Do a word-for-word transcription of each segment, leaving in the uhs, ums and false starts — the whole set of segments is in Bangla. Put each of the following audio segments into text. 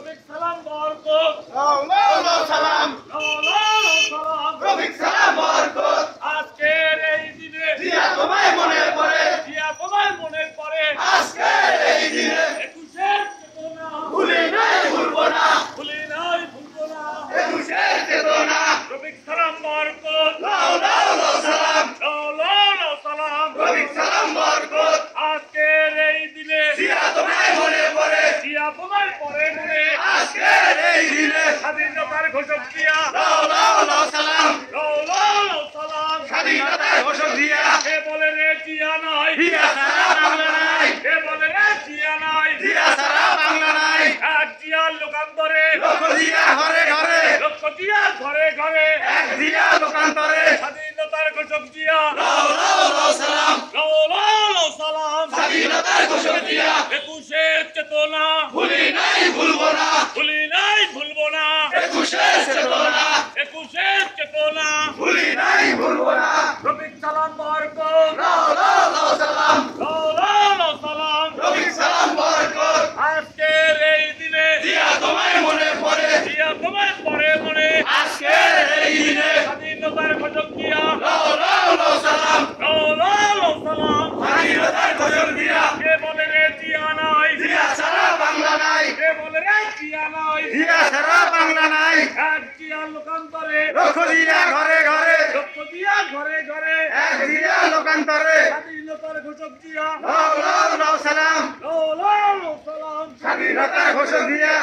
রফিক সালাম বরকত লাও লাও লাও সালাম লাও লাও সালাম রফিক সালাম বরকত আজকের এই দিনে জিয়া তোমায় মনে পড়ে জিয়া তোমার মনের পরে আজকের এই দিনে একুশের চেতনা ভুলি নাই ভুলবো না ভুলি নাই ভুলবো না একুশের চেতনা রফিক সালাম বরকত লাও লাও লাও সালাম লাও লাও লাও সালাম রফিক সালাম বরকত আজকের এই দিনে জিয়া তোমায় মনে পড়ে জিয়া তোমার পরে মনে আজকের এই দিনে স্বাধীনতার ঘোষক জিয়া লাও লাও লাও সালাম লাও লাও লাও সালাম স্বাধীনতার ঘোষক জিয়া কে বলে রে জিয়া নাই জিয়া সারা বাংলা নাই কে বলে রে জিয়া নাই জিয়া সারা বাংলা নাই এক জিয়ার লোকান্তরে লক্ষ জিয়া ঘরে ঘরে লক্ষ জিয়া ঘরে ঘরে এক জিয়া লোকান্তরে স্বাধীনতার ঘোষক জিয়া লাও লাও লাও সালাম লাও লাও লাও সালাম স্বাধীনতার ঘোষক জিয়া একুশের চেতনা ভুলি নাই ভুলবো না ভুলি নাই ভুলবো না একুশের চেতনা একুশের চেতনা ভুলি নাই ভুলবো না রফিক সালাম বরকত লাও লাও লাও সালাম লাও লাও লাও সালাম রফিক সালাম বরকত আজকের এই দিনে জিয়া তোমায় মনে পড়ে জিয়া তোমার পরে মনে আজকের এই দিনে স্বাধীনতার ঘোষক জিয়া লাও লাও লাও সালাম লাও লাও লাও সালাম স্বাধীনতার ঘোষক জিয়া কে বলে রে জিয়া নাই জিয়া সারা বাংলা নাই কে বলে রে জিয়া নাই জিয়া সারা বাংলা নাই এক জিয়ার লোকান্তরে লক্ষ জিয়া ঘরে ঘরে লক্ষ জিয়া ঘরে ঘরে এক জিয়া লোকান্তরে স্বাধীনতার ঘোষক জিয়া লাও লাও লাও সালাম লাও লাও লাও সালাম স্বাধীনতার ঘোষক জিয়া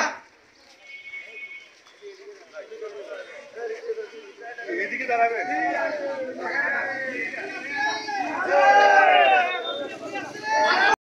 এদিকে দাঁড়াবে